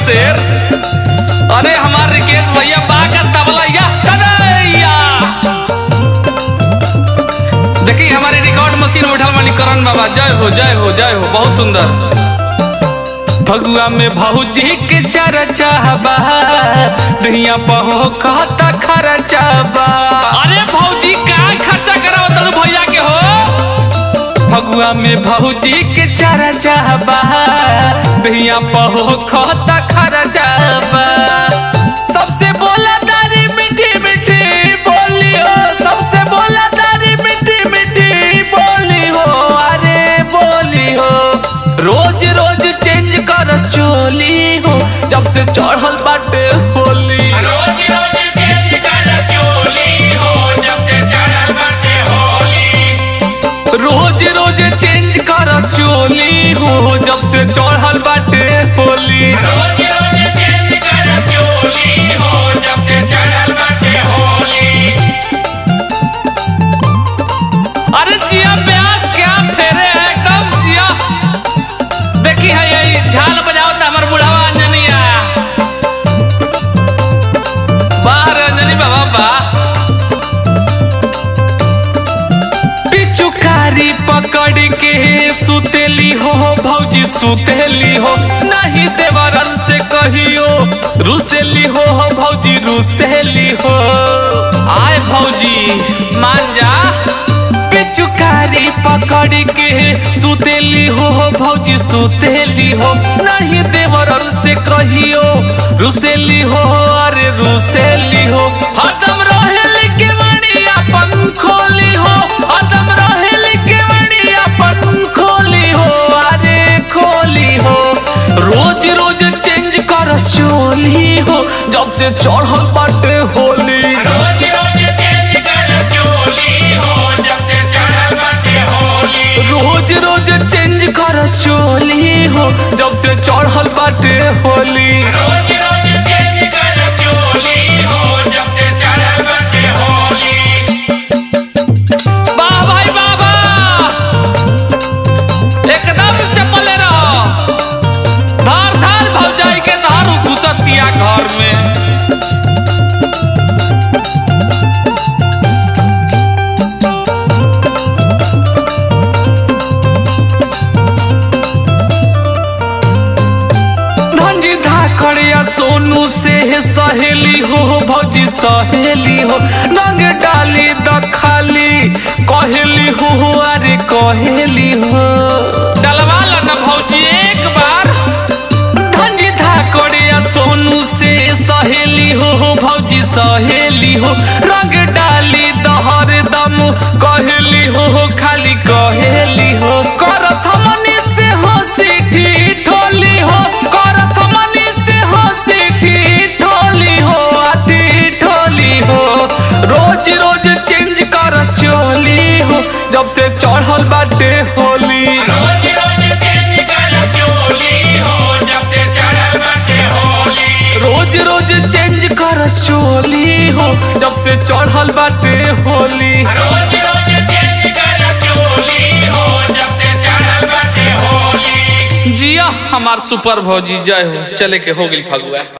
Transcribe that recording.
शेर। अरे हमार रिकेश भैया बाका तबला या देखिए हमारे रिकॉर्ड मशीन उठल वाली करण बाबा। जय हो जय हो जय हो, बहुत सुंदर। भगुआ में भौजी के चर्चा बा, दुनिया पहो कहता खर्चा बा। अरे भौजी का खर्चा कराओ तनु भैया के हो। भगुआ में भौजी के चर्चा बा, दुनिया पहो कहता खर्चा बा। सबसे बोला तारी मीठी मीठी बोली हो, सबसे बोला तारी मीठी मीठी बोली हो। अरे बोली हो, रोज रोज चेंज कर चोली हो, जब से चढ़ल बाटे होली। रोज रोज चेंज कर चोली हो, जब से चढ़ल बाटे होली। रोज रोज चेंज कर चोली हो, जब से चढ़ल बाटे होली। रोज रोज चेंज कर चोली हो, जब से चढ़ल बाटे होली। अरे जिया ब्यास क्या फेरे है एकदम जिया। देखी है यही झाल बजाओ तो हमार बुढ़ावा अंजनिया। बाहर अंजनी बाबा बा पिचुकारी पकड़ के सुतेली हो भौजी सुतेली हो। नहीं देवरन से कहियो रुसेली हो भौजी रुसेली हो। आए भौजी मान जा। पिचुकारी पकड़ के सुतेली हो भौजी सुतेली हो। नहीं देवरन से कहियो रुसेली हो, अरे रुसेली हो। हरदम रहेली के मणिया पन खोली हो, हरदम रहेली के मणिया पन खोली हो, अरे खोली हो। रोज रोज चेंज कर चोली हो, जब से चढ़ल बाटे होली। रोज रोज चेंज कर चोली हो, जब से चढ़ल बाटे होली। रोज रोज चेंज कर चोली हो, जब से चढ़ल बाटे होली। रोज रोज चेंज कर चोली हो, जब से चढ़ल बाटे होली। वाह भाई बाबा, एकदम चपले रहो। धार धार भौजाई के धार घुसतिया घर में। खड़िया सोनू से सहेली हो भौजी सहेली हो। रंग डाली दखाली कहेली हो, अरे कहेली हो। डलवा लो ना भौजी एक बार। धंजी धाकड़िया सोनू से सहेली हो भौजी सहेली हो। रंग डाली दहर दम कहेली हो, खाली कहेली हो। कर समनी से हंसी ठिठोली हो, कर समनी रोज रोज चेंज कर चोली हो, जब से चढ़ल बाटे होली। रोज रोज चेंज कर चोली हो, जब से चढ़ल बाटे होली। रोज रोज चेंज कर चोली हो, जब से चढ़ल बाटे होली। रोज रोज चेंज कर चोली हो, जब से चढ़ल बाटे होली। जिया हमार सुपर भौजी जय हो। चले के हो गई फगुआ।